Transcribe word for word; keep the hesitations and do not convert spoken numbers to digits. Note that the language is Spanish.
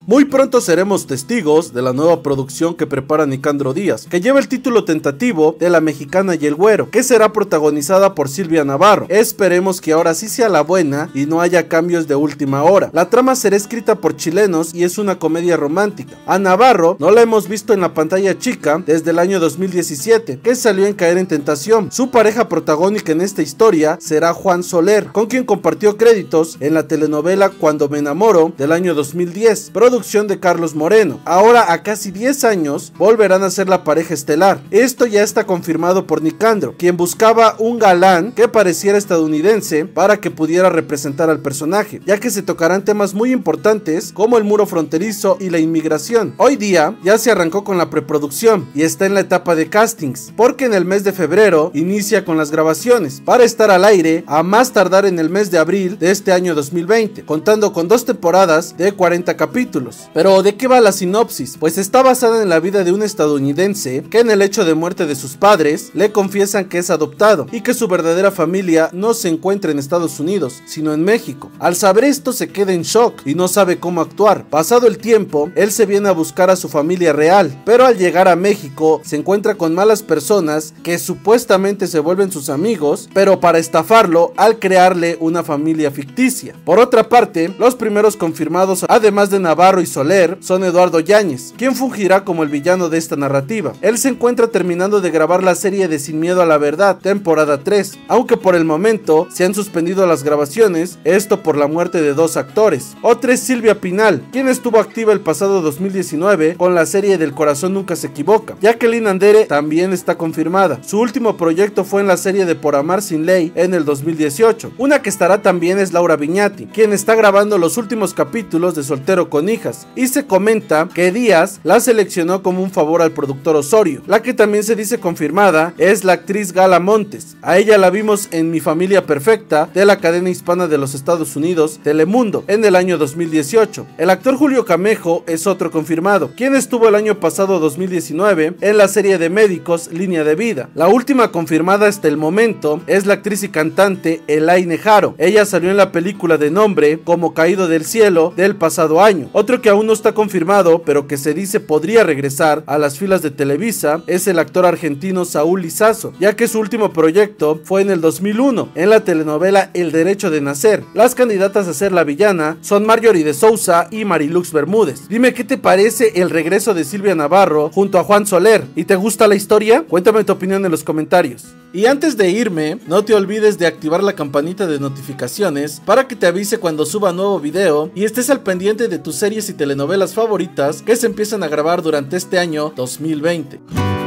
Muy pronto seremos testigos de la nueva producción que prepara Nicandro Díaz, que lleva el título tentativo de La Mexicana y el Güero, que será protagonizada por Silvia Navarro. Esperemos que ahora sí sea la buena y no haya cambios de última hora. La trama será escrita por chilenos y es una comedia romántica. A Navarro no la hemos visto en la pantalla chica desde el año dos mil diecisiete, que salió en Caer en Tentación. Su pareja protagónica en esta historia será Juan Soler, con quien compartió créditos en la telenovela Cuando me enamoro del año dos mil diez, producción de Carlos Moreno. Ahora, a casi diez años, volverán a ser la pareja estelar. Esto ya está confirmado por Nicandro, quien buscaba un galán que pareciera estadounidense para que pudiera representar al personaje, ya que se tocarán temas muy importantes como el muro fronterizo y la inmigración. Hoy día ya se arrancó con la preproducción y está en la etapa de castings, porque en el mes de febrero inicia con las grabaciones para estar al aire a más tardar en el mes de abril de este año dos mil veinte, contando con dos temporadas de cuarenta capítulos. Pero ¿de qué va la sinopsis? Pues está basada en la vida de un estadounidense que en el hecho de muerte de sus padres le confiesan que es adoptado y que su verdadera familia no se encuentra en Estados Unidos, sino en México. Al saber esto se queda en shock y no sabe cómo actuar. Pasado el tiempo, él se viene a buscar a su familia real, pero al llegar a México se encuentra con malas personas que supuestamente se vuelven sus amigos, pero para estafarlo al crearle una familia ficticia. Por otra parte, los primeros confirmados, además de Navarro y Soler, son Eduardo Yáñez, quien fungirá como el villano de esta narrativa. Él se encuentra terminando de grabar la serie de Sin Miedo a la Verdad, temporada tres, aunque por el momento se han suspendido las grabaciones, esto por la muerte de dos actores. Otra es Silvia Pinal, quien estuvo activa el pasado dos mil diecinueve con la serie Del Corazón Nunca Se Equivoca. Jacqueline Andere también está confirmada. Su último proyecto fue en la serie de Por Amar Sin Ley en el dos mil dieciocho. Una que estará también es Laura Viñati, quien está grabando los últimos capítulos de Soltero con Hijas, y se comenta que Díaz la seleccionó como un favor al productor Osorio. La que también se dice confirmada es la actriz Gala Montes. A ella la vimos en Mi Familia Perfecta de la cadena hispana de los Estados Unidos, Telemundo, en el año dos mil dieciocho. El actor Julio Camejo es otro confirmado, quien estuvo el año pasado dos mil diecinueve en la serie de médicos Línea de Vida. La última confirmada hasta el momento es la actriz y cantante Elaine Jaro. Ella salió en la película de nombre como Caído del Cielo del pasado año. Otro que aún no está confirmado, pero que se dice podría regresar a las filas de Televisa, es el actor argentino Saúl Lizazo, ya que su último proyecto fue en el dos mil uno, en la telenovela El Derecho de Nacer. Las candidatas a ser la villana son Marjorie de Sousa y Marilux Bermúdez. Dime qué te parece el regreso de Silvia Navarro junto a Juan Soler, ¿y te gusta la historia? Cuéntame tu opinión en los comentarios. Y antes de irme, no te olvides de activar la campanita de notificaciones para que te avise cuando suba nuevo video y estés al pendiente de tus series y telenovelas favoritas que se empiezan a grabar durante este año dos mil veinte.